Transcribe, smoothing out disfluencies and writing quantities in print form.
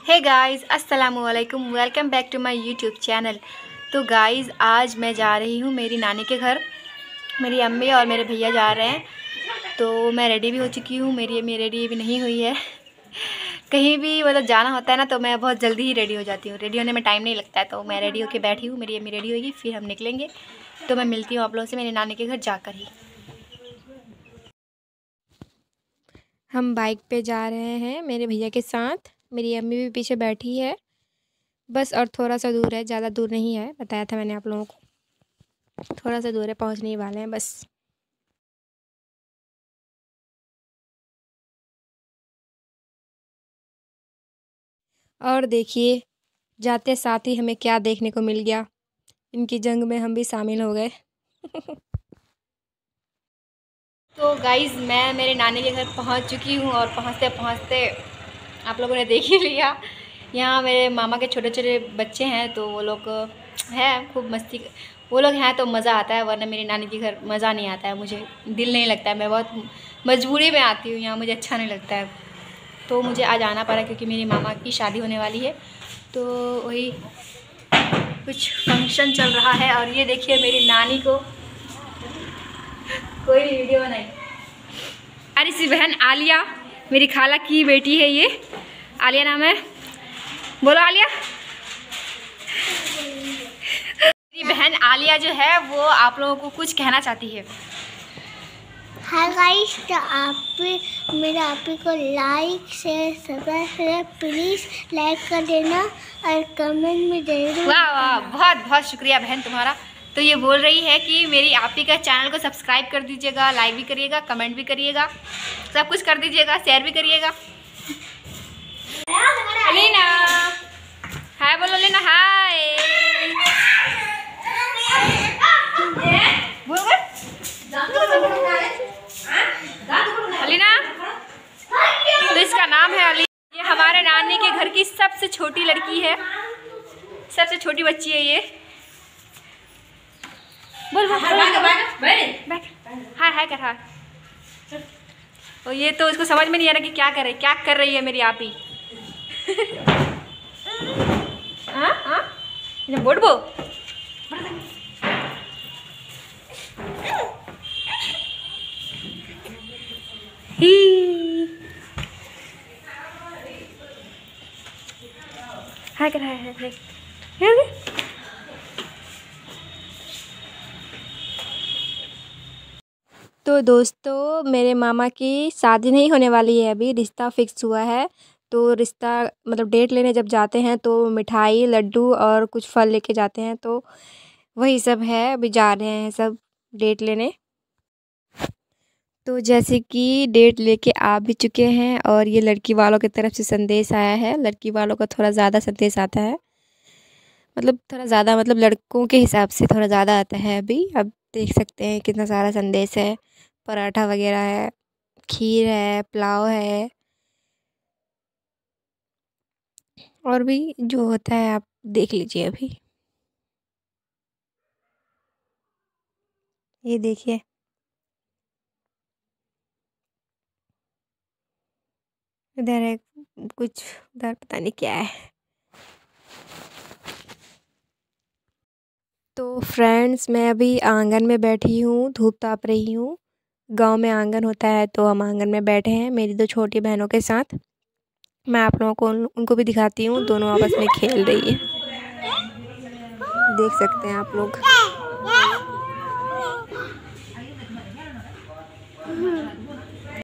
हे guys, अस्सलामु अलैकुम। Welcome back to my YouTube channel. तो गाइस, आज मैं जा रही हूँ मेरी नानी के घर। मेरी अम्मी और मेरे भैया जा रहे हैं। तो मैं रेडी भी हो चुकी हूँ। मेरी अम्मी रेडी भी नहीं हुई है। कहीं भी मतलब जाना होता है ना, तो मैं बहुत जल्दी ही रेडी हो जाती हूँ। रेडी होने में टाइम नहीं लगता है। तो मैं रेडी होकर बैठी हूँ, मेरी अम्मी रेडी होगी, फिर हम निकलेंगे। तो मैं मिलती हूँ आप लोगों से मेरी नानी के घर जाकर ही। हम बाइक पे जा रहे हैं मेरे भैया के साथ। मेरी अम्मी भी पीछे बैठी है बस, और थोड़ा सा दूर है, ज़्यादा दूर नहीं है। बताया था मैंने आप लोगों को, थोड़ा सा दूर है, पहुंचने ही वाले हैं बस। और देखिए, जाते साथ ही हमें क्या देखने को मिल गया। इनकी जंग में हम भी शामिल हो गए। तो गाइज़, मैं मेरे नानी के घर पहुंच चुकी हूं, और पहुंचते पहुंचते आप लोगों ने देख ही लिया। यहाँ मेरे मामा के छोटे छोटे बच्चे हैं, तो वो लोग हैं खूब मस्ती। वो लोग हैं तो मज़ा आता है, वरना मेरी नानी के घर मज़ा नहीं आता है। मुझे दिल नहीं लगता है, मैं बहुत मजबूरी में आती हूँ यहाँ, मुझे अच्छा नहीं लगता है। तो मुझे आज आना पड़ा क्योंकि मेरी मामा की शादी होने वाली है। तो वही कुछ फंक्शन चल रहा है। और ये देखिए मेरी नानी को, कोई वीडियो नहीं। यार, इसी बहन आलिया, मेरी खाला की बेटी है ये। आलिया नाम है, बोलो आलिया। मेरी बहन आलिया जो है वो आप लोगों को कुछ कहना चाहती है। हाय गाइस, तो आप मेरे आपी को like share subscribe please like कर देना और कमेंट में जरूर। वाह वाह, बहुत बहुत शुक्रिया बहन तुम्हारा। तो ये बोल रही है कि मेरी आपी का चैनल को सब्सक्राइब कर दीजिएगा, लाइक भी करिएगा, कमेंट भी करिएगा, सब कुछ कर दीजिएगा, शेयर भी करिएगा। लीना हाय बोलो, लीना हाय अलीना। तो इसका नाम है अली। ये हमारे नानी के घर की सबसे छोटी लड़की है, सबसे छोटी बच्ची है ये। बोल बोल हाय हाय कर हाय। और ये तो इसको समझ में नहीं आ रहा कि क्या कर रही है मेरी आपी। हाँ हाँ, बोल बो हाय कर हाय हाय। तो दोस्तों, मेरे मामा की शादी नहीं होने वाली है, अभी रिश्ता फिक्स हुआ है। तो रिश्ता मतलब डेट लेने जब जाते हैं तो मिठाई, लड्डू और कुछ फल लेके जाते हैं। तो वही सब है, अभी जा रहे हैं सब डेट लेने। तो जैसे कि डेट लेके आ भी चुके हैं, और ये लड़की वालों की तरफ से संदेश आया है। लड़की वालों का थोड़ा ज़्यादा संदेश आता है, मतलब थोड़ा ज़्यादा, मतलब लड़कों के हिसाब से थोड़ा ज़्यादा आता है। अभी अब देख सकते हैं कितना सारा संदेश है। पराठा वगैरह है, खीर है, पुलाव है, और भी जो होता है आप देख लीजिए। अभी ये देखिए, इधर है कुछ, उधर पता नहीं क्या है। तो फ्रेंड्स, मैं अभी आंगन में बैठी हूँ, धूप ताप रही हूँ। गांव में आंगन होता है, तो हम आंगन में बैठे हैं मेरी दो छोटी बहनों के साथ। मैं आप लोगों को उनको भी दिखाती हूँ, दोनों आपस में खेल रही है, देख सकते हैं आप लोग।